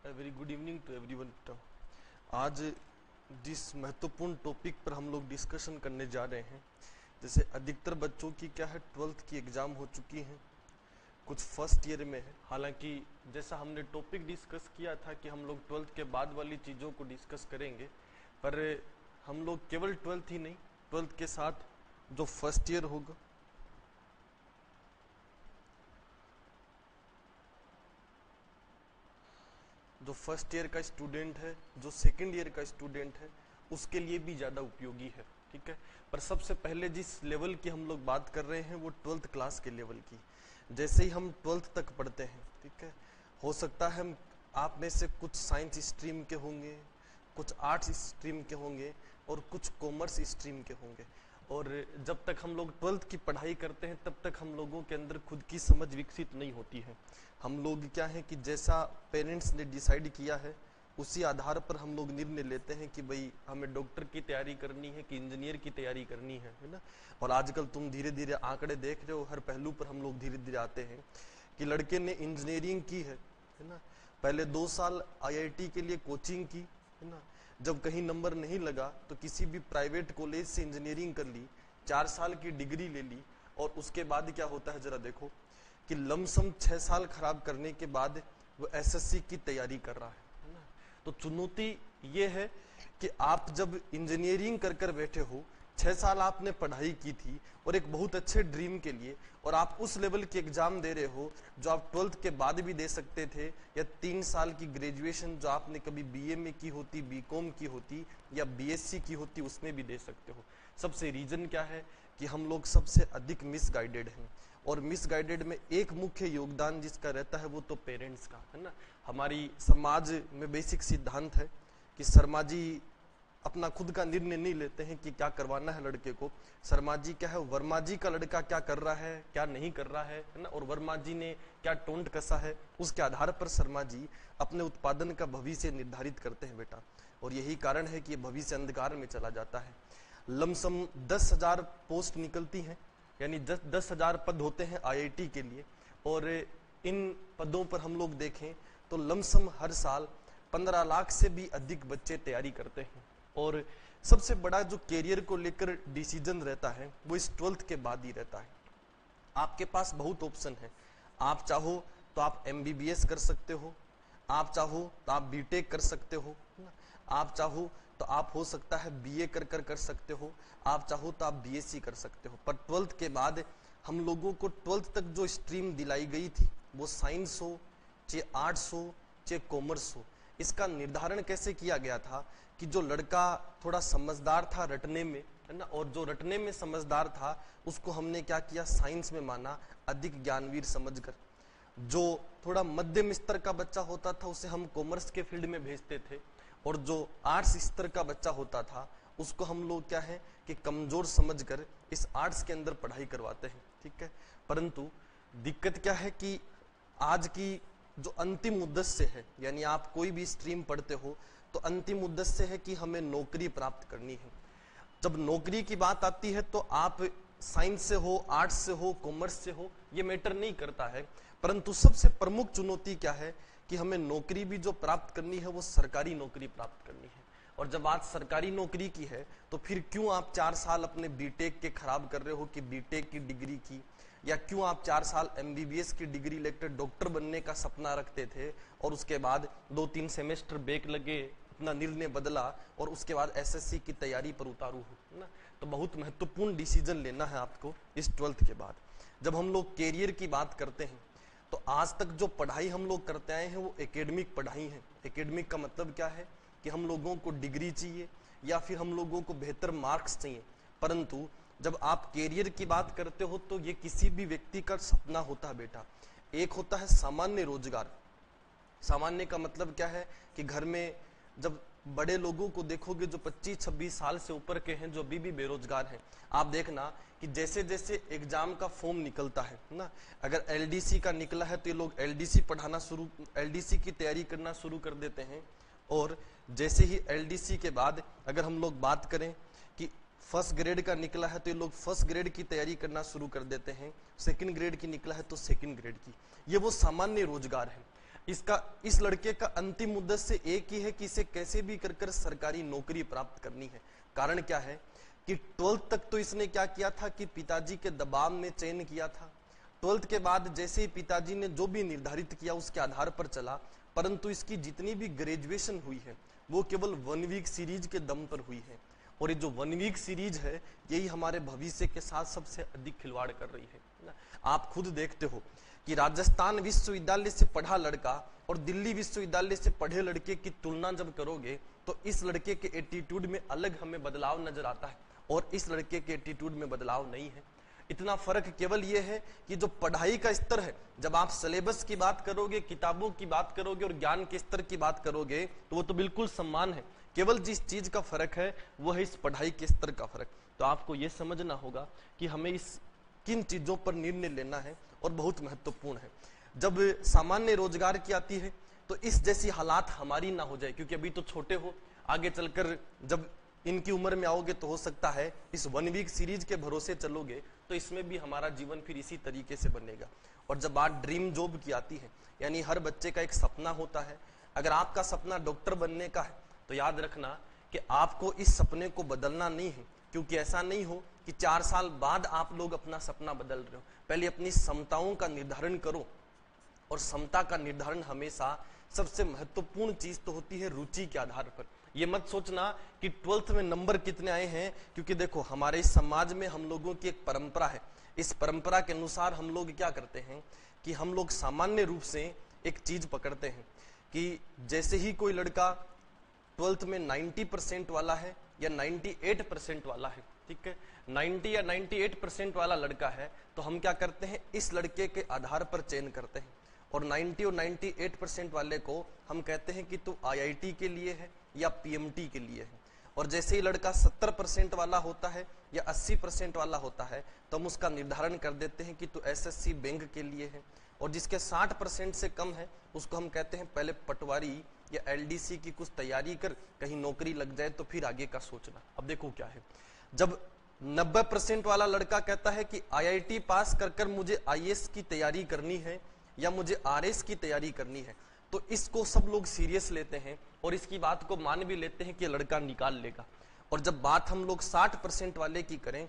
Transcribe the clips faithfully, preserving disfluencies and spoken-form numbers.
Very good evening to everyone. आज जिस महत्वपूर्ण टॉपिक पर हम लोग डिस्कशन करने जा रहे हैं, जैसे अधिकतर बच्चों की क्या है ट्वेल्थ की एग्जाम हो चुकी हैं, कुछ फर्स्ट ईयर में है। हालांकि जैसा हमने टॉपिक डिस्कस किया था कि हम लोग ट्वेल्थ के बाद वाली चीज़ों को डिस्कस करेंगे, पर हम लोग केवल ट्वेल्थ ही नहीं, ट्वेल्थ के साथ जो फर्स्ट ईयर होगा, जो फर्स्ट ईयर का स्टूडेंट है, जो सेकेंड ईयर का स्टूडेंट है, उसके लिए भी ज़्यादा उपयोगी है। ठीक है, पर सबसे पहले जिस लेवल की हम लोग बात कर रहे हैं वो ट्वेल्थ क्लास के लेवल की। जैसे ही हम ट्वेल्थ तक पढ़ते हैं, ठीक है, हो सकता है हम आप में से कुछ साइंस स्ट्रीम के होंगे, कुछ आर्ट्स स्ट्रीम के होंगे और कुछ कॉमर्स स्ट्रीम के होंगे। और जब तक हम लोग ट्वेल्थ की पढ़ाई करते हैं तब तक हम लोगों के अंदर खुद की समझ विकसित नहीं होती है। हम लोग क्या है कि जैसा पेरेंट्स ने डिसाइड किया है उसी आधार पर हम लोग निर्णय लेते हैं कि भाई हमें डॉक्टर की तैयारी करनी है कि इंजीनियर की तैयारी करनी है, है ना। और आजकल तुम धीरे धीरे आंकड़े देख रहे हो, हर पहलू पर हम लोग धीरे धीरे आते हैं कि लड़के ने इंजीनियरिंग की है, है ना, पहले दो साल आई आई टी के लिए कोचिंग की, है ना, जब कहीं नंबर नहीं लगा तो किसी भी प्राइवेट कॉलेज से इंजीनियरिंग कर ली, चार साल की डिग्री ले ली, और उसके बाद क्या होता है जरा देखो कि लमसम छह साल खराब करने के बाद वो एस एस सी की तैयारी कर रहा है, है ना। तो चुनौती ये है कि आप जब इंजीनियरिंग कर कर बैठे हो, छह साल आपने पढ़ाई की थी और एक बहुत अच्छे ड्रीम के लिए, और आप उस लेवल की एग्जाम दे रहे हो जो आप ट्वेल्थ के बाद भी दे सकते थे, या तीन साल की ग्रेजुएशन जो आपने कभी बी ए में की होती, बी कॉम की होती या बी एस सी की होती, उसमें भी दे सकते हो। सबसे रीजन क्या है कि हम लोग सबसे अधिक मिसगाइडेड हैं, और मिसगाइडेड में एक मुख्य योगदान जिसका रहता है वो तो पेरेंट्स का, है ना। हमारी समाज में बेसिक सिद्धांत है कि शर्मा जी अपना खुद का निर्णय नहीं लेते हैं कि क्या करवाना है लड़के को। शर्मा जी क्या है, वर्मा जी का लड़का क्या कर रहा है, क्या नहीं कर रहा है, है ना, और वर्मा जी ने क्या टोंट कसा है, उसके आधार पर शर्मा जी अपने उत्पादन का भविष्य निर्धारित करते हैं बेटा। और यही कारण है कि भविष्य अंधकार में चला जाता है। लमसम दस हजार पोस्ट निकलती हैं, यानी दस दस हजार पद होते हैं आई आई टी के लिए, और इन पदों पर हम लोग देखें तो लमसम हर साल पंद्रह लाख से भी अधिक बच्चे तैयारी करते हैं। और सबसे बड़ा जो कैरियर को लेकर डिसीजन रहता है वो इस ट्वेल्थ के बाद ही रहता है। आपके पास बहुत ऑप्शन है, आप चाहो तो आप एम बी बी एस कर सकते हो, आप चाहो तो आप बी टेक कर सकते हो, आप चाहो तो आप हो सकता है बी ए कर कर कर सकते हो, आप चाहो तो आप बी एस सी कर सकते हो। पर ट्वेल्थ के बाद हम लोगों को ट्वेल्थ तक जो स्ट्रीम दिलाई गई थी, वो साइंस हो, चाहे आर्ट्स हो, चाहे कॉमर्स हो, इसका निर्धारण कैसे किया गया था कि जो लड़का थोड़ा समझदार था रटने में, है ना, और जो रटने में समझदार था उसको हमने क्या किया, साइंस में माना, अधिक ज्ञानवीर समझकर। जो थोड़ा मध्यम स्तर का बच्चा होता था उसे हम कॉमर्स के फील्ड में भेजते थे, और जो आर्ट्स स्तर का बच्चा होता था उसको हम लोग क्या है कि कमजोर समझकर इस आर्ट्स के अंदर पढ़ाई करवाते हैं। ठीक है, परंतु दिक्कत क्या है कि आज की जो अंतिम उद्देश्य है, यानी आप कोई भी स्ट्रीम पढ़ते हो तो अंतिम उद्देश्य है कि हमें नौकरी प्राप्त करनी है। जब नौकरी की बात आती है तो आप साइंस से हो, आर्ट्स से हो, कॉमर्स से हो, ये मैटर नहीं करता है, परंतु सबसे प्रमुख चुनौती क्या है कि हमें नौकरी भी जो प्राप्त करनी है वो सरकारी नौकरी प्राप्त करनी है। और जब आज सरकारी नौकरी की है तो फिर क्यों आप चार साल अपने बी टेक के खराब कर रहे हो कि बी टेक की डिग्री की, या क्यों आप चार साल एम बी बी एस की डिग्री लेकर डॉक्टर बनने का सपना रखते थे और उसके बाद दो तीन सेमेस्टर ब्रेक लगे, अपना निर्णय बदला और उसके बाद एस एस सी की तैयारी पर उतारू हो ना। तो बहुत महत्वपूर्ण डिसीजन लेना है आपको इस ट्वेल्थ के बाद। जब हम लोग कैरियर की बात करते हैं तो आज तक जो पढ़ाई हम लोग करते आए हैं वो एकेडमिक पढ़ाई है। एकेडमिक का मतलब क्या है कि हम लोगों को डिग्री चाहिए या फिर हम लोगों को बेहतर मार्क्स चाहिए, परंतु जब आप कैरियर की बात करते हो तो ये किसी भी व्यक्ति का सपना होता है बेटा। एक होता है सामान्य रोजगार। सामान्य का मतलब क्या है कि घर में जब बड़े लोगों को देखोगे जो पच्चीस छब्बीस साल से ऊपर के हैं, जो अभी भी बेरोजगार हैं, आप देखना कि जैसे जैसे एग्जाम का फॉर्म निकलता है ना, अगर एल डी सी का निकला है तो ये लोग एल डी सी पढ़ाना शुरू एल डी सी की तैयारी करना शुरू कर देते हैं। और जैसे ही एल डी सी के बाद अगर हम लोग बात करें कि फर्स्ट ग्रेड का निकला है तो ये लोग फर्स्ट ग्रेड की तैयारी करना शुरू कर देते हैं, सेकंड ग्रेड की निकला है तो सेकंड ग्रेड की। ये वो सामान्य रोजगार है। इसका इस लड़के का अंतिम उद्देश्य एक ही है कि इसे कैसे भी कर कर सरकारी नौकरी प्राप्त करनी है। कारण क्या है कि ट्वेल्थ तक तो इसने क्या किया था कि पिताजी के दबाव में चयन किया था। ट्वेल्थ के बाद जैसे ही पिताजी ने जो भी निर्धारित किया उसके आधार पर चला, परंतु इसकी जितनी भी ग्रेजुएशन हुई है वो केवल वन वीक सीरीज के दम पर हुई है। और ये जो वन वीक सीरीज है यही हमारे भविष्य के साथ सबसे अधिक खिलवाड़ कर रही है। आप खुद देखते हो कि राजस्थान विश्वविद्यालय से पढ़ा लड़का और दिल्ली विश्वविद्यालय से पढ़े लड़के की तुलना जब करोगे तो इस लड़के के एटीट्यूड में अलग हमें बदलाव नजर आता है और इस लड़के के एटीट्यूड में बदलाव नहीं है। इतना फर्क केवल ये है कि जो पढ़ाई का स्तर है, जब आप सिलेबस की बात करोगे, किताबों की बात करोगे और ज्ञान के स्तर की बात करोगे तो वो तो बिल्कुल समान है। केवल जिस चीज का फर्क है वो है इस पढ़ाई के स्तर का फर्क। तो आपको ये समझना होगा कि हमें इस किन चीजों पर निर्णय लेना है और बहुत महत्वपूर्ण है। जब सामान्य रोजगार की आती है तो इस जैसी हालात हमारी ना हो जाए, क्योंकि अभी तो छोटे हो, आगे चलकर जब इनकी उम्र में आओगे तो हो सकता है इस वन वीक सीरीज के भरोसे चलोगे तो इसमें भी हमारा जीवन फिर इसी तरीके से बनेगा। और जब बात ड्रीम जॉब की आती है, यानी हर बच्चे का एक सपना होता है। अगर आपका सपना डॉक्टर बनने का है तो याद रखना कि आपको इस सपने को बदलना नहीं है, क्योंकि ऐसा नहीं हो कि चार साल बाद आप लोग अपना सपना बदल रहे हो। पहले अपनी क्षमताओं का निर्धारण करो, और क्षमता का निर्धारण हमेशा सबसे महत्वपूर्ण चीज तो होती है रुचि के आधार पर। ये मत सोचना कि ट्वेल्थ में नंबर कितने आए हैं, क्योंकि देखो हमारे समाज में हम लोगों की एक परंपरा है। इस परंपरा के अनुसार हम लोग क्या करते हैं कि हम लोग सामान्य रूप से एक चीज पकड़ते हैं कि जैसे ही कोई लड़का ट्वेल्थ में नब्बे परसेंट वाला है या अट्ठानवे परसेंट वाला है, ठीक है, नब्बे या अट्ठानवे परसेंट वाला लड़का है तो हम क्या करते हैं, इस लड़के के आधार पर चयन करते हैं। और नब्बे और अट्ठानवे परसेंट वाले को हम कहते हैं कि तू आईआईटी के लिए है या पीएमटी के लिए है। और जैसे ही लड़का सत्तर परसेंट वाला होता है या अस्सी परसेंट वाला होता है तो हम उसका निर्धारण कर देते हैं कि तू एसएससी बैंक के लिए है। और जिसके साठ परसेंट से कम है उसको हम कहते हैं पहले पटवारी या एलडीसी की कुछ तैयारी कर, कहीं नौकरी लग जाए तो फिर आगे का सोचना। अब देखो क्या है, जब नब्बे परसेंट वाला लड़का कहता है कि आईआईटी पास कर कर मुझे आईएएस की तैयारी करनी है या मुझे आरएस की तैयारी करनी है, तो इसको सब लोग सीरियस लेते हैं और इसकी बात को मान भी लेते हैं कि लड़का निकाल लेगा। और जब बात हम लोग साठ परसेंट वाले की करें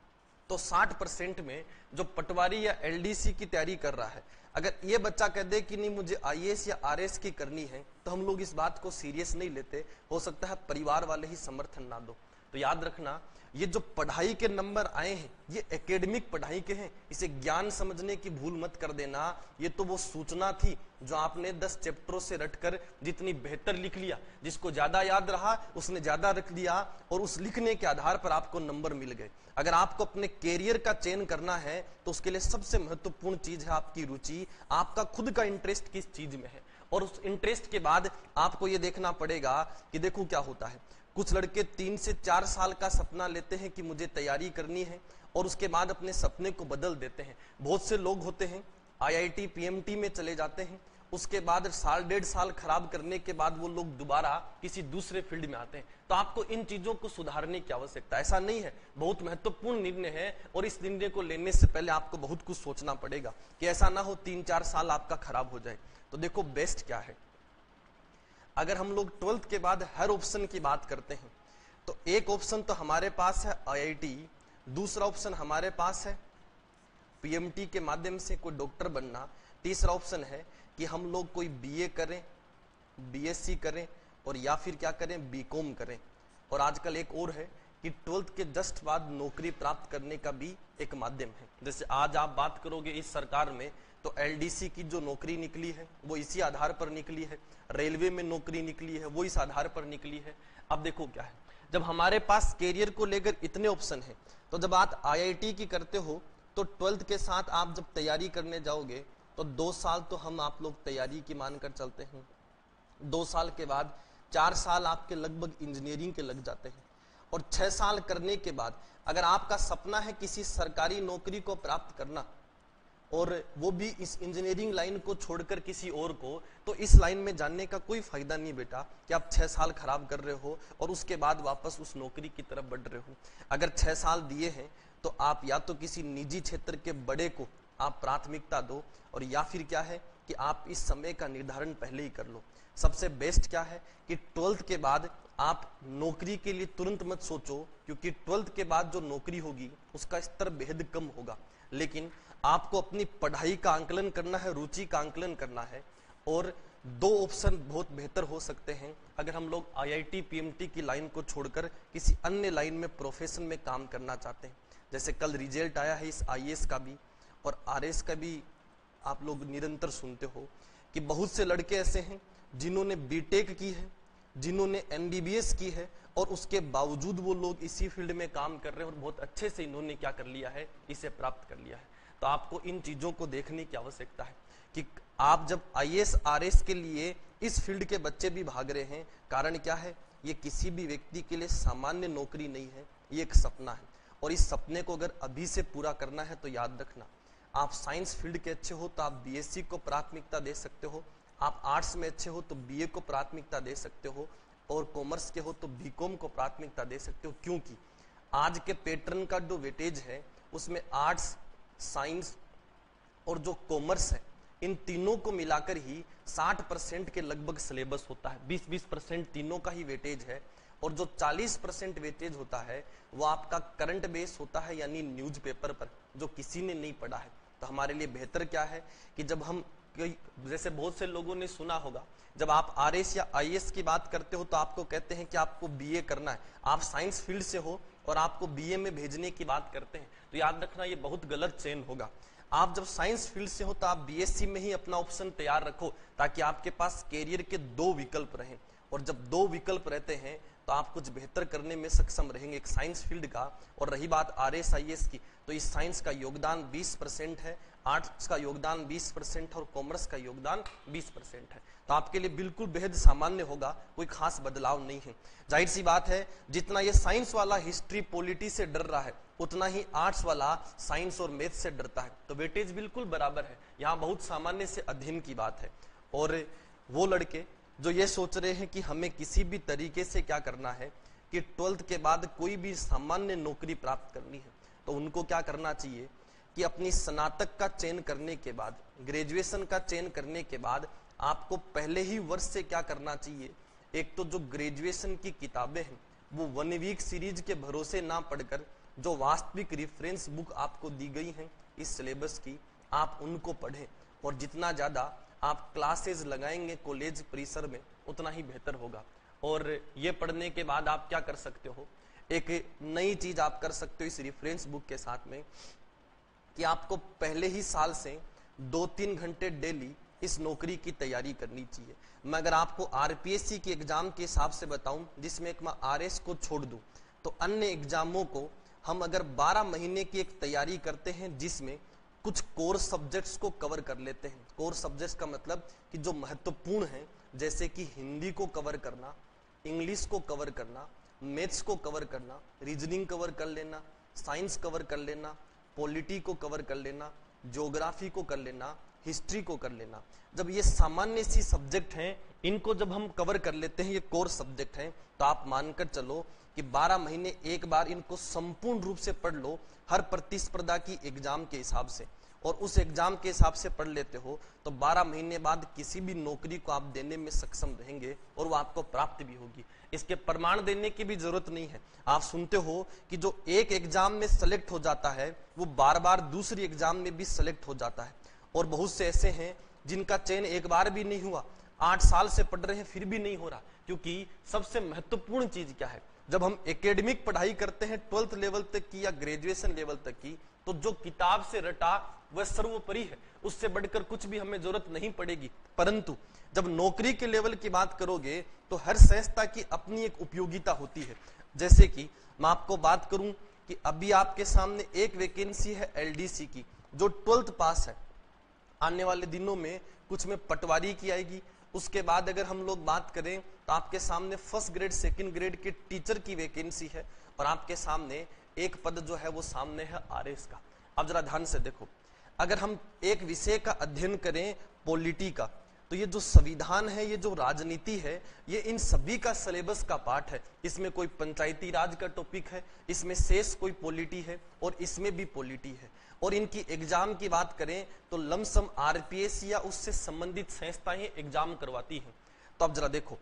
तो साठ परसेंट में जो पटवारी या एलडीसी की तैयारी कर रहा है, अगर ये बच्चा कह दे कि नहीं मुझे आईएएस या आरएस की करनी है तो हम लोग इस बात को सीरियस नहीं लेते। हो सकता है परिवार वाले ही समर्थन ना दो। तो याद रखना, ये जो पढ़ाई के नंबर आए हैं ये एकेडमिक पढ़ाई के हैं, इसे ज्ञान समझने की भूल मत कर देना। ये तो वो सूचना थी जो आपने दस चैप्टरों से रटकर जितनी बेहतर लिख लिया, जिसको ज्यादा याद रहा उसने ज्यादा रख लिया और उस लिखने के आधार पर आपको नंबर मिल गए। अगर आपको अपने कैरियर का चयन करना है तो उसके लिए सबसे महत्वपूर्ण चीज है आपकी रुचि, आपका खुद का इंटरेस्ट किस चीज में है। और उस इंटरेस्ट के बाद आपको ये देखना पड़ेगा कि देखो क्या होता है, कुछ लड़के तीन से चार साल का सपना लेते हैं कि मुझे तैयारी करनी है और उसके बाद अपने सपने को बदल देते हैं। बहुत से लोग होते हैं आईआईटी पीएमटी में चले जाते हैं, उसके बाद साल डेढ़ साल खराब करने के बाद वो लोग दोबारा किसी दूसरे फील्ड में आते हैं। तो आपको इन चीजों को सुधारने की आवश्यकता, ऐसा नहीं है, बहुत महत्वपूर्ण निर्णय है और इस निर्णय को लेने से पहले आपको बहुत कुछ सोचना पड़ेगा कि ऐसा ना हो तीन चार साल आपका खराब हो जाए। तो देखो बेस्ट क्या है, अगर हम लोग ट्वेल्थ के बाद हर ऑप्शन की बात करते हैं तो एक ऑप्शन तो हमारे पास है आईआईटी, दूसरा ऑप्शन हमारे पास है पीएमटी के माध्यम से कोई डॉक्टर बनना, तीसरा ऑप्शन है कि हम लोग कोई बीए करें, बीएससी करें और या फिर क्या करें बीकॉम करें। और आजकल एक और है कि ट्वेल्थ के जस्ट बाद नौकरी प्राप्त करने का भी एक माध्यम है। जैसे आज आप बात करोगे इस सरकार में तो एलडीसी की जो नौकरी निकली है वो इसी आधार पर निकली है, रेलवे में नौकरी निकली है वो इस आधार पर निकली है। अब देखो क्या है, जब हमारे पास कैरियर को लेकर इतने ऑप्शन हैं तो जब आप आईआईटी की करते हो तो ट्वेल्थ के साथ आप जब तैयारी करने जाओगे तो दो साल तो हम आप लोग तैयारी की मानकर चलते हैं, दो साल के बाद चार साल आपके लगभग इंजीनियरिंग के लग जाते हैं और छह साल करने के बाद अगर आपका सपना है किसी सरकारी नौकरी को प्राप्त करना और वो भी इस इंजीनियरिंग लाइन को छोड़कर किसी और को, तो इस लाइन में जानने का कोई फायदा नहीं बेटा कि आप छह साल खराब कर रहे हो और उसके बाद वापस उस नौकरी की तरफ बढ़ रहे हो। अगर छह साल दिए हैं तो आप या तो किसी निजी क्षेत्र के बड़े को आप प्राथमिकता दो और या फिर क्या है कि आप इस समय का निर्धारण पहले ही कर लो। सबसे बेस्ट क्या है कि ट्वेल्थ के बाद आप नौकरी के लिए तुरंत मत सोचो, क्योंकि ट्वेल्थ के बाद जो नौकरी होगी उसका स्तर बेहद कम होगा। लेकिन आपको अपनी पढ़ाई का आंकलन करना है, रुचि का आंकलन करना है, और दो ऑप्शन बहुत बेहतर हो सकते हैं अगर हम लोग आईआईटी पीएमटी की लाइन को छोड़कर किसी अन्य लाइन में प्रोफेशन में काम करना चाहते हैं। जैसे कल रिजल्ट आया है इस आईएएस का भी और आरएस का भी, आप लोग निरंतर सुनते हो कि बहुत से लड़के ऐसे हैं जिन्होंने बीटेक की है, जिन्होंने एमबीबीएस की है, और उसके बावजूद वो लोग इसी फील्ड में काम कर रहे हैं और बहुत अच्छे से इन्होंने क्या कर लिया है, इसे प्राप्त कर लिया है। तो आपको इन चीजों को देखने की आवश्यकता है कि आप जब आईएएस आरएस के लिए इस फील्ड के बच्चे भी भाग रहे हैं, कारण क्या है, ये किसी भी व्यक्ति के लिए सामान्य नौकरी नहीं है, ये एक सपना है। और इस सपने को अगर अभी से पूरा करना है तो याद रखना, आप साइंस फील्ड के अच्छे हो तो आप बीएससी को प्राथमिकता दे सकते हो, आप आर्ट्स में अच्छे हो तो बीए को प्राथमिकता दे सकते हो, और कॉमर्स के हो तो बीकॉम को प्राथमिकता दे सकते हो। क्योंकि आज के पैटर्न का जो वेटेज है उसमें आर्ट्स, साइंस और जो कॉमर्स है, इन तीनों को मिलाकर ही साठ परसेंट के लगभग सिलेबस होता है। बीस बीस परसेंट तीनों का ही वेटेज है, और जो चालीस परसेंट वेटेज होता है वो आपका करंट बेस होता है, यानी न्यूज़पेपर पर, जो किसी ने नहीं पढ़ा है। तो हमारे लिए बेहतर क्या है कि जब हम, जैसे बहुत से लोगों ने सुना होगा, जब आप आरएस या आईएएस की बात करते हो तो आपको कहते हैं कि आपको बीए करना है, आप साइंस फील्ड से हो और आपको बीए में भेजने की बात करते हैं। तो याद रखना ये बहुत गलत चेन होगा। आप जब साइंस फील्ड से हो तो आप बीएससी में ही अपना ऑप्शन तैयार रखो, ताकि आपके पास कैरियर के दो विकल्प रहें, और जब दो विकल्प रहते हैं तो आप कुछ बेहतर करने में सक्षम रहेंगे, एक साइंस फील्ड का। और रही बात आरएस आईएएस की, तो इस साइंस का योगदान बीस परसेंट है, आर्ट्स का योगदान बीस परसेंट और कॉमर्स का योगदान बीस परसेंट है। तो आपके लिए बिल्कुल बेहद सामान्य होगा, कोई खास बदलाव नहीं है। जाहिर सी बात है, जितना ये साइंस वाला हिस्ट्री पॉलिटी से डर रहा है, उतना ही आर्ट्स वाला साइंस और मैथ से डरता है। तो वेटेज बिल्कुल बराबर है, यहाँ बहुत सामान्य से अध्ययन की बात है। और वो लड़के जो ये सोच रहे हैं कि हमें किसी भी तरीके से क्या करना है कि ट्वेल्थ के बाद कोई भी सामान्य नौकरी प्राप्त करनी है, तो उनको क्या करना चाहिए कि अपनी स्नातक का चयन करने के बाद, ग्रेजुएशन का चयन करने के बाद आपको पहले ही वर्ष से क्या करना चाहिए, एक तो जो ग्रेजुएशन की किताबें हैं वो वन वीक सीरीज के भरोसे ना पढ़कर जो वास्तविक रेफरेंस बुक आपको दी गई हैं इस सिलेबस की, आप उनको पढ़ें। और जितना ज्यादा आप क्लासेस लगाएंगे कॉलेज परिसर में उतना ही बेहतर होगा। और ये पढ़ने के बाद आप क्या कर सकते हो, एक नई चीज आप कर सकते हो इस रेफरेंस बुक के साथ में, कि आपको पहले ही साल से दो तीन घंटे डेली इस नौकरी की तैयारी करनी चाहिए। मैं अगर आपको आरपीएससी के एग्जाम के हिसाब से बताऊं, जिसमें एक मैं आरएस को छोड़ दूं, तो अन्य एग्जामों को हम अगर बारह महीने की एक तैयारी करते हैं, जिसमें कुछ कोर सब्जेक्ट्स को कवर कर लेते हैं। कोर सब्जेक्ट्स का मतलब कि जो महत्वपूर्ण हैं, जैसे कि हिंदी को कवर करना, इंग्लिश को कवर करना, मैथ्स को कवर करना, रीजनिंग कवर कर लेना, साइंस कवर कर लेना, पॉलिटी को कवर कर लेना, ज्योग्राफी को कर लेना, हिस्ट्री को कर लेना। जब ये सामान्य सी सब्जेक्ट हैं, इनको जब हम कवर कर लेते हैं, ये कोर सब्जेक्ट हैं, तो आप मानकर चलो कि बारह महीने एक बार इनको संपूर्ण रूप से पढ़ लो, हर प्रतिस्पर्धा की एग्जाम के हिसाब से, और उस एग्जाम के हिसाब से पढ़ लेते हो तो बारह महीने बाद किसी भी नौकरी को आप देने में सक्षम रहेंगे और वो आपको प्राप्त भी होगी। इसके प्रमाण देने की भी जरूरत नहीं है। आप सुनते हो कि जो एक एग्जाम में सेलेक्ट हो जाता है वो बार बार दूसरी एग्जाम में भी सेलेक्ट हो जाता है, और बहुत से ऐसे हैं जिनका चयन एक बार भी नहीं हुआ, आठ साल से पढ़ रहे हैं फिर भी नहीं हो रहा। क्योंकि सबसे महत्वपूर्ण चीज क्या है, जब हम एकेडमिक पढ़ाई करते हैं ट्वेल्थ लेवल तक की या ग्रेजुएशन लेवल तक की, तो जो किताब से रटा वह सर्वोपरि है, उससे बढ़कर कुछ भी हमें जरूरत नहीं पड़ेगी। परंतु जब नौकरी के लेवल की बात करोगे तो हर संस्था की अपनी एक उपयोगिता होती है। जैसे कि मैं आपको बात करूं कि अभी आपके सामने एक वैकेंसी है एलडीसी की, जो ट्वेल्थ पास है। आने वाले दिनों में कुछ में पटवारी की आएगी। उसके बाद अगर हम लोग बात करें तो आपके सामने फर्स्ट ग्रेड सेकंड ग्रेड के टीचर की वैकेंसी है, और आपके सामने एक पद जो है वो सामने है आरएस का। अब जरा ध्यान से देखो, अगर हम एक विषय का अध्ययन करें पॉलिटी का, तो ये जो संविधान है, ये जो राजनीति है, ये इन सभी का सिलेबस का पार्ट है। इसमें कोई पंचायती राज का टॉपिक है, इसमें शेष कोई पॉलिटी है, और इसमें भी पॉलिटी है। और इनकी एग्जाम की बात करें तो लमसम आरपीएस या उससे संबंधित संस्थाएं एग्जाम करवाती हैं। तो अब जरा देखो,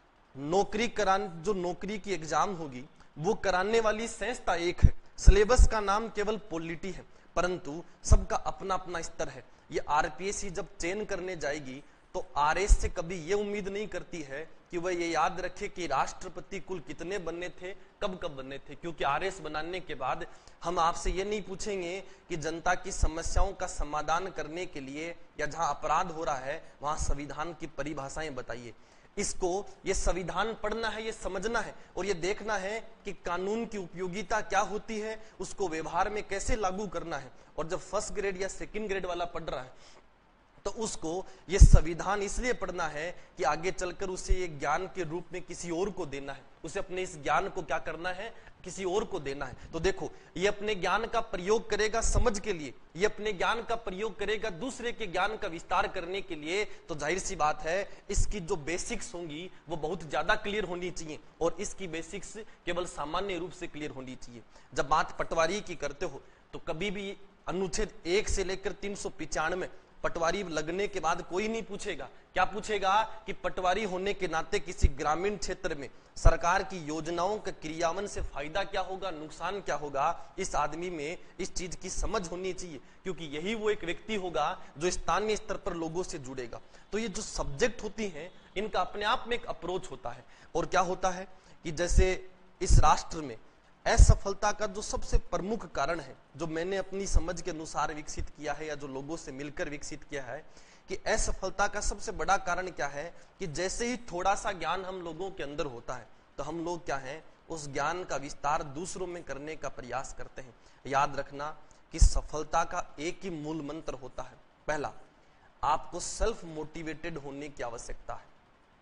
नौकरी करान जो नौकरी की एग्जाम होगी वो कराने वाली संस्था एक है, सिलेबस का नाम केवल पॉलिटी है, परंतु सबका अपना अपना स्तर है। ये आरपीएससी जब चयन करने जाएगी तो आरएस से कभी ये उम्मीद नहीं करती है कि वह ये याद रखे कि राष्ट्रपति कुल कितने बनने थे, कब कब बनने थे, क्योंकि आरएस बनाने के बाद हम आपसे ये नहीं पूछेंगे कि जनता की समस्याओं का समाधान करने के लिए या जहां अपराध हो रहा है वहां संविधान की परिभाषाएं बताइए। इसको ये संविधान पढ़ना है, ये समझना है और ये देखना है कि कानून की उपयोगिता क्या होती है, उसको व्यवहार में कैसे लागू करना है। और जब फर्स्ट ग्रेड या सेकंड ग्रेड वाला पढ़ रहा है तो उसको ये संविधान इसलिए पढ़ना है कि आगे चलकर उसे ये ज्ञान के रूप में किसी और को देना है, उसे अपने इस ज्ञान को क्या करना है, किसी और को देना है। तो देखो, ये अपने ज्ञान का प्रयोग करेगा समझ के लिए, ये अपने ज्ञान का प्रयोग करेगा दूसरे के ज्ञान का विस्तार करने के लिए, तो जाहिर सी बात है इसकी जो बेसिक्स होंगी वो बहुत ज्यादा क्लियर होनी चाहिए और इसकी बेसिक्स केवल सामान्य रूप से क्लियर होनी चाहिए। जब बात पटवारी की करते हो तो कभी भी अनुच्छेद एक से लेकर तीन सौ पिचानवे पटवारी लगने के बाद कोई नहीं पूछेगा, क्या पूछेगा कि पटवारी होने के नाते किसी ग्रामीण क्षेत्र में सरकार की योजनाओं के क्रियान्वयन से फायदा क्या होगा, नुकसान क्या होगा, इस आदमी में इस चीज की समझ होनी चाहिए, क्योंकि यही वो एक व्यक्ति होगा जो स्थानीय स्तर पर लोगों से जुड़ेगा। तो ये जो सब्जेक्ट होती हैं इनका अपने आप में एक अप्रोच होता है। और क्या होता है कि जैसे इस राष्ट्र में असफलता का जो सबसे प्रमुख कारण है, जो मैंने अपनी समझ के अनुसार विकसित किया है या जो लोगों से मिलकर विकसित किया है, कि असफलता का सबसे बड़ा कारण क्या है कि जैसे ही थोड़ा सा ज्ञान हम लोगों के अंदर होता है तो हम लोग क्या है, उस ज्ञान का विस्तार दूसरों में करने का प्रयास करते हैं। याद रखना कि सफलता का एक ही मूल मंत्र होता है, पहला, आपको सेल्फ मोटिवेटेड होने की आवश्यकता है,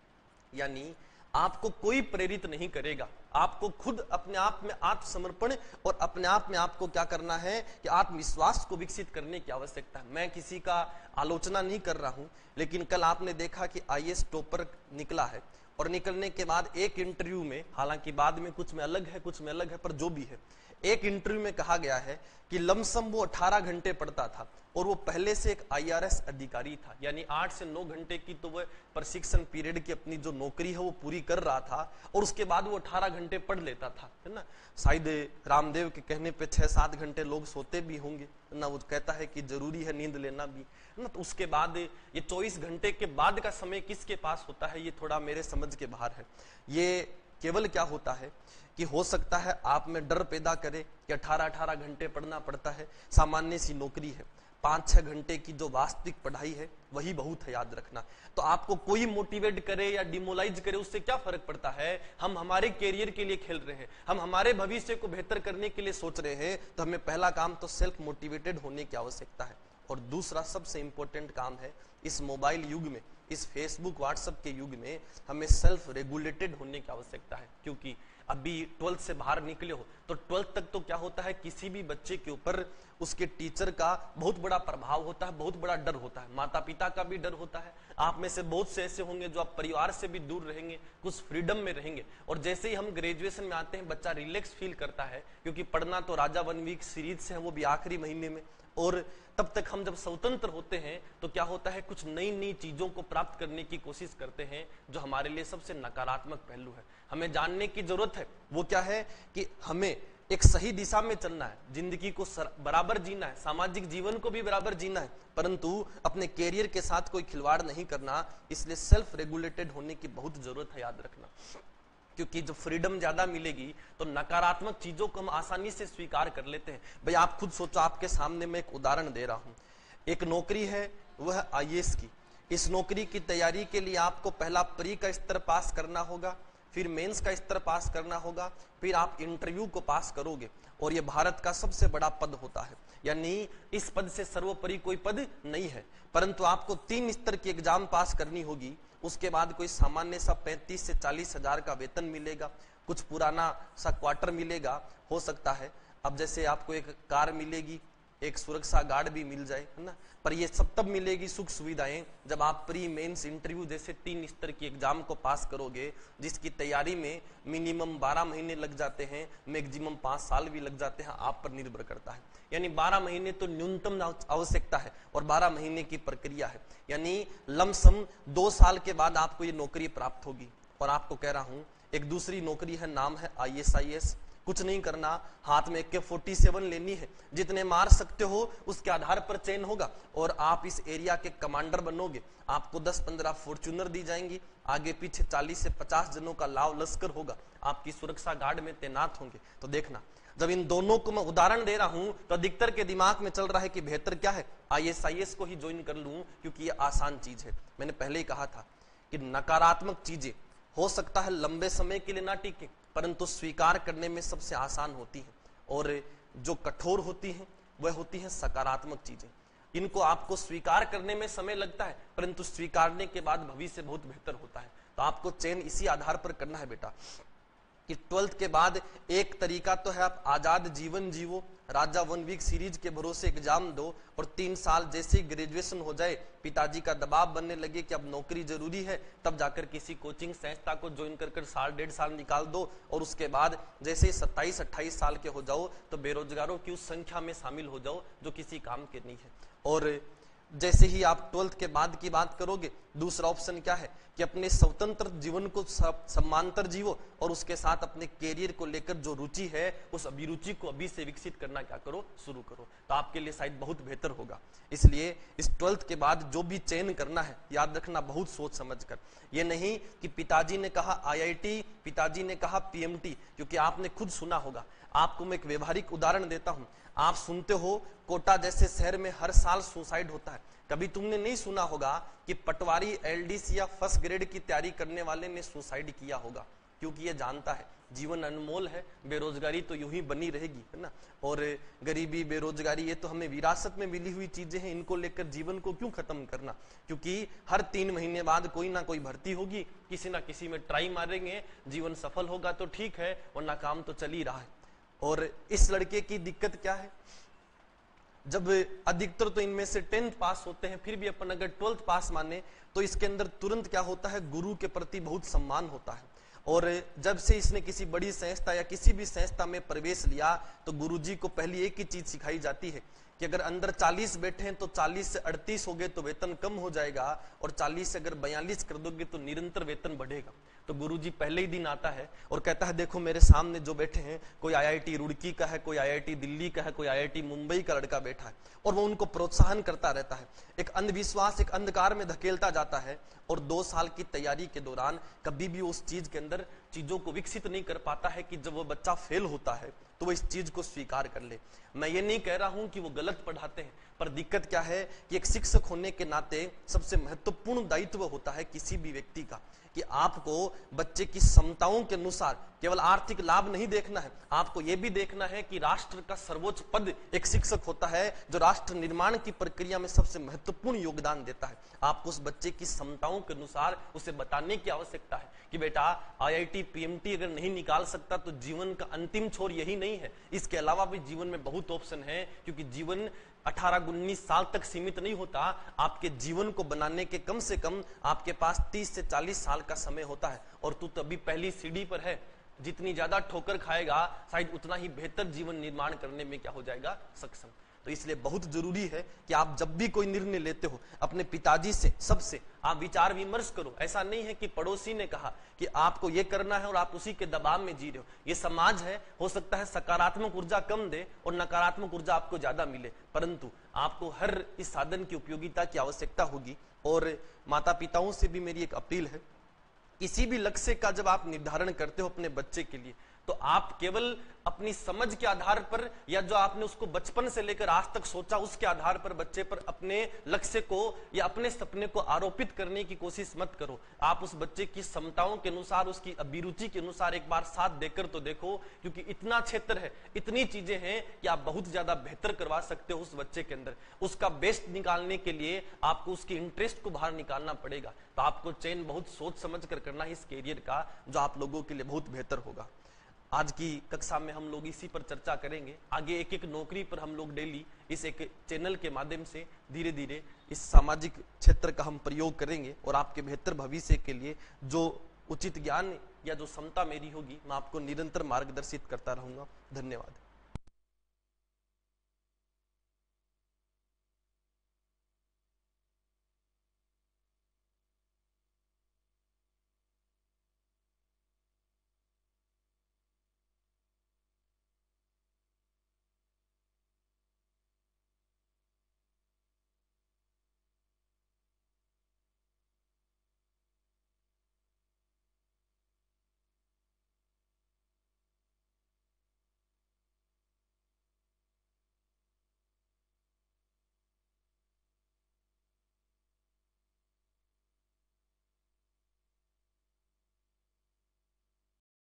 यानी आपको कोई प्रेरित नहीं करेगा, आपको खुद अपने आप में आत्मसमर्पण और अपने आप में आपको क्या करना है कि आत्मविश्वास को विकसित करने की आवश्यकता है। मैं किसी का आलोचना नहीं कर रहा हूं, लेकिन कल आपने देखा कि आईएएस टॉपर निकला है और निकलने के बाद एक इंटरव्यू में, हालांकि बाद में कुछ में अलग है कुछ में अलग है, पर जो भी है, एक इंटरव्यू में कहा गया है कि लमसम वो अठारह घंटे पढ़ता था और वो पहले से एक आईआरएस अधिकारी था, यानी आठ से नौ घंटे की तो वह प्रशिक्षण पीरियड की अपनी जो नौकरी है वो पूरी कर रहा था और उसके बाद वो अठारह घंटे पढ़ लेता था, है ना। शायद रामदेव के कहने पे छह सात घंटे लोग सोते भी होंगे ना, वो कहता है कि जरूरी है नींद लेना भी, है ना। तो उसके बाद ये चौबीस घंटे के बाद का समय किसके पास होता है, ये थोड़ा मेरे समझ के बाहर है। ये केवल क्या होता है कि हो सकता है आप में डर पैदा करे कि अठारह अठारह घंटे पढ़ना पड़ता है, सामान्य सी नौकरी है, पांच छह घंटे की जो वास्तविक पढ़ाई है वही बहुत है, याद रखना। तो आपको कोई मोटिवेट करे या डिमोलाइज करे उससे क्या फर्क पड़ता है, हम हमारे कैरियर के लिए खेल रहे हैं, हम हमारे भविष्य को बेहतर करने के लिए सोच रहे हैं, तो हमें पहला काम तो सेल्फ मोटिवेटेड होने की आवश्यकता है। और दूसरा सबसे इंपॉर्टेंट काम है, इस मोबाइल युग में, इस फेसबुक व्हाट्सएप के युग में हमें सेल्फ रेगुलेटेड होने की आवश्यकता है, क्योंकि अभी ट्वेल्थ से बाहर निकले हो तो ट्वेल्थ तक तो क्या होता है, किसी भी बच्चे के ऊपर उसके टीचर का बहुत बड़ा प्रभाव होता है, बहुत बड़ा डर होता है, माता पिता का भी डर होता है। आप में से बहुत से ऐसे होंगे जो आप परिवार से भी दूर रहेंगे, कुछ फ्रीडम में रहेंगे, और जैसे ही हम ग्रेजुएशन में आते हैं बच्चा रिलैक्स फील करता है, क्योंकि पढ़ना तो राजा वन वीक सीरीज से है, वो भी आखिरी महीने में, और तब तक हम जब स्वतंत्र होते हैं तो क्या होता है, कुछ नई नई चीजों को प्राप्त करने की कोशिश करते हैं, जो हमारे लिए सबसे नकारात्मक पहलू है। हमें जानने की जरूरत है वो क्या है कि हमें एक सही दिशा में चलना है, जिंदगी को बराबर जीना है, सामाजिक जीवन को भी बराबर जीना है, परंतु अपने कैरियर के साथ कोई खिलवाड़ नहीं करना। इसलिए सेल्फ रेगुलेटेड होने की बहुत जरूरत है, याद रखना, क्योंकि जब फ्रीडम ज्यादा मिलेगी तो नकारात्मक चीजों को हम आसानी से स्वीकार कर लेते हैं। भाई आप खुद सोचो, आपके सामने मैं एक उदाहरण दे रहा हूं, एक नौकरी है वह आईएएस की। इस नौकरी की तैयारी के लिए आपको पहला प्री का स्तर पास करना होगा, फिर मेंस का स्तर पास करना होगा, फिर आप इंटरव्यू को पास करोगे, और यह भारत का सबसे बड़ा पद होता है, यानी इस पद से सर्वोपरि कोई पद नहीं है, परंतु आपको तीन स्तर की एग्जाम पास करनी होगी। उसके बाद कोई सामान्य सा पैंतीस से चालीस हजार का वेतन मिलेगा, कुछ पुराना सा क्वार्टर मिलेगा, हो सकता है अब जैसे आपको एक कार मिलेगी, एक सुरक्षा गार्ड भी मिल जाए, है ना। पर ये सब तब मिलेगी सुख सुविधाएं जब आप प्री मेंस इंटरव्यू जैसे तीन स्तर की एग्जाम को पास करोगे, जिसकी तैयारी में मिनिमम बारह महीने लग जाते हैं, मैक्सिमम पांच साल भी लग जाते हैं, आप पर निर्भर करता है। यानी बारह महीने तो न्यूनतम आवश्यकता है और बारह महीने की प्रक्रिया है, यानी लमसम दो साल के बाद आपको ये नौकरी प्राप्त होगी। और आपको कह रहा हूं एक दूसरी नौकरी है, नाम है आई एस आई एस। कुछ नहीं करना, हाथ में ए के फोर्टी सेवन लेनी है, जितने मार सकते हो उसके आधार पर चयन होगा और आप इस एरिया के कमांडर बनोगे। आपको दस पंद्रह फॉर्च्यूनर दी जाएंगी, आगे पीछे चालीस से पचास जनों का लाव लश्कर होगा, आपकी सुरक्षा गार्ड में तैनात होंगे। तो देखना, जब इन दोनों को मैं उदाहरण दे रहा हूं तो अधिकतर के दिमाग में चल रहा है कि बेहतर क्या है, आई एस आई एस को ही ज्वाइन कर लूं क्योंकि ये आसान चीज है। मैंने पहले ही कहा था कि नकारात्मक चीजें हो सकता है लंबे समय के लिए ना टिके, परंतु स्वीकार करने में सबसे आसान होती है, और जो कठोर होती हैं वह होती हैं सकारात्मक चीजें। इनको आपको स्वीकार करने में समय लगता है, परंतु स्वीकारने के बाद भविष्य बहुत बेहतर होता है। तो आपको चयन इसी आधार पर करना है बेटा कि ट्वेल्थ के बाद एक तरीका तो है आप आजाद जीवन जीवो, राजा वन वीक सीरीज के भरोसे एग्जाम दो, और तीन साल जैसे ही ग्रेजुएशन हो जाए, पिताजी का दबाव बनने लगे कि अब नौकरी जरूरी है, तब जाकर किसी कोचिंग संस्था को ज्वाइन कर कर साल डेढ़ साल निकाल दो, और उसके बाद जैसे सत्ताईस अट्ठाईस साल के हो जाओ तो बेरोजगारों की उस संख्या में शामिल हो जाओ जो किसी काम के नहीं है। और जैसे ही आप ट्वेल्थ के बाद की बात करोगे, दूसरा ऑप्शन क्या है कि अपने स्वतंत्र जीवन को समांतर जीवो, और उसके साथ अपने कैरियर को लेकर जो रुचि है उस अभिरुचि को अभी से विकसित करना क्या करो, शुरू करो। तो आपके लिए शायद बहुत बेहतर होगा। इसलिए इस ट्वेल्थ के बाद जो भी चयन करना है, याद रखना बहुत सोच समझ कर। ये नहीं कि पिताजी ने कहा आई आई टी, पिताजी ने कहा पी एम टी, क्योंकि आपने खुद सुना होगा। आपको मैं एक व्यवहारिक उदाहरण देता हूं। आप सुनते हो कोटा जैसे शहर में हर साल सुसाइड होता है, कभी तुमने नहीं सुना होगा कि पटवारी एल डी सी या फर्स्ट ग्रेड की तैयारी करने वाले ने सुसाइड किया होगा, क्योंकि ये जानता है जीवन अनमोल है, बेरोजगारी तो यूं ही बनी रहेगी, है ना। और गरीबी, बेरोजगारी ये तो हमें विरासत में मिली हुई चीजें हैं, इनको लेकर जीवन को क्यों खत्म करना। क्योंकि हर तीन महीने बाद कोई ना कोई भर्ती होगी, किसी ना किसी में ट्राई मारेंगे, जीवन सफल होगा तो ठीक है, वरना काम तो चल ही रहा है। और इस लड़के की दिक्कत क्या है, जब अधिकतर तो इनमें से टेंथ पास होते हैं, फिर भी अपन अगर ट्वेल्थ पास माने तो इसके अंदर तुरंत क्या होता है, गुरु के प्रति बहुत सम्मान होता है। और जब से इसने किसी बड़ी संस्था या किसी भी संस्था में प्रवेश लिया तो गुरुजी को पहली एक ही चीज सिखाई जाती है कि अगर अंदर चालीस बैठे हैं तो चालीस से अड़तीस हो गए तो वेतन कम हो जाएगा, और चालीस से अगर बयालीस कर दोगे तो निरंतर वेतन बढ़ेगा। तो गुरुजी पहले ही दिन आता है और कहता है देखो मेरे सामने जो बैठे हैं, कोई आई आई टी रुड़की का है, कोई आई आई टी दिल्ली का है, कोई आई आई टी मुंबई का लड़का बैठा है, और वो उनको प्रोत्साहन करता रहता है। एक अंधविश्वास, एक अंधकार में धकेलता जाता है, और दो साल की तैयारी के दौरान कभी भी उस चीज के अंदर चीजों को विकसित नहीं कर पाता है कि जब वो बच्चा फेल होता है तो वो इस चीज को स्वीकार कर ले। मैं ये नहीं कह रहा हूं कि वो गलत पढ़ाते हैं, पर दिक्कत क्या है कि एक शिक्षक होने के नाते सबसे महत्वपूर्ण दायित्व होता है किसी भी व्यक्ति का कि आपको बच्चे की क्षमताओं के अनुसार केवल आर्थिक लाभ नहीं देखना है, आपको यह भी देखना है कि राष्ट्र का सर्वोच्च पद एक शिक्षक होता है जो राष्ट्र निर्माण की प्रक्रिया में सबसे महत्वपूर्ण योगदान देता है। आपको उस बच्चे की क्षमताओं के अनुसार उसे बताने की आवश्यकता है कि बेटा I I T P M T अगर नहीं निकाल सकता तो जीवन का अंतिम छोर यही नहीं है, इसके अलावा भी जीवन में बहुत ऑप्शन है, क्योंकि जीवन अठारह उन्नीस साल तक सीमित नहीं होता। आपके जीवन को बनाने के कम से कम आपके पास तीस से चालीस साल का समय होता है, और तू तभी पहली सीढ़ी पर है। जितनी ज्यादा ठोकर खाएगा शायद उतना ही बेहतर जीवन निर्माण करने में क्या हो जाएगा, सक्षम। तो इसलिए बहुत जरूरी है कि आप जब भी कोई निर्णय लेते हो अपने पिताजी से, सबसे आप विचार विमर्श करो। ऐसा नहीं है कि पड़ोसी ने कहा कि आपको ये करना है और आप उसी के दबाव में जी रहे हो। ये समाज है, हो सकता है सकारात्मक ऊर्जा कम दे और नकारात्मक ऊर्जा आपको ज्यादा मिले, परंतु आपको हर इस साधन की उपयोगिता की आवश्यकता होगी। और माता पिताओं से भी मेरी एक अपील है, किसी भी लक्ष्य का जब आप निर्धारण करते हो अपने बच्चे के लिए, तो आप केवल अपनी समझ के आधार पर या जो आपने उसको बचपन से लेकर आज तक सोचा उसके आधार पर बच्चे पर अपने लक्ष्य को या अपने सपने को आरोपित करने की कोशिश मत करो। आप उस बच्चे की क्षमताओं के अनुसार, उसकी अभिरुचि के अनुसार एक बार साथ देकर तो देखो, क्योंकि इतना क्षेत्र है, इतनी चीजें हैं कि आप बहुत ज्यादा बेहतर करवा सकते हो उस बच्चे के अंदर। उसका बेस्ट निकालने के लिए आपको उसके इंटरेस्ट को बाहर निकालना पड़ेगा। तो आपको चयन बहुत सोच समझ कर करना है इस कैरियर का, जो आप लोगों के लिए बहुत बेहतर होगा। आज की कक्षा में हम लोग इसी पर चर्चा करेंगे। आगे एक एक नौकरी पर हम लोग डेली इस एक चैनल के माध्यम से धीरे धीरे इस सामाजिक क्षेत्र का हम प्रयोग करेंगे और आपके बेहतर भविष्य के लिए जो उचित ज्ञान या जो क्षमता मेरी होगी मैं आपको निरंतर मार्गदर्शित करता रहूंगा। धन्यवाद।